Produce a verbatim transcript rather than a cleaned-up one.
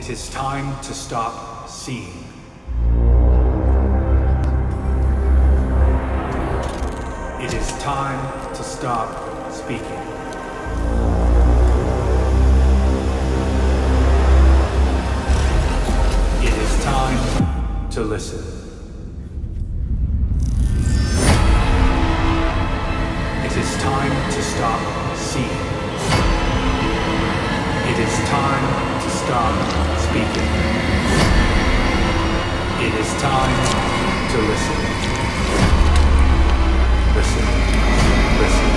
It is time to stop seeing. It is time to stop speaking. It is time to listen. It is time to stop seeing. It is time to stop speaking. It is time to listen. Listen. Listen.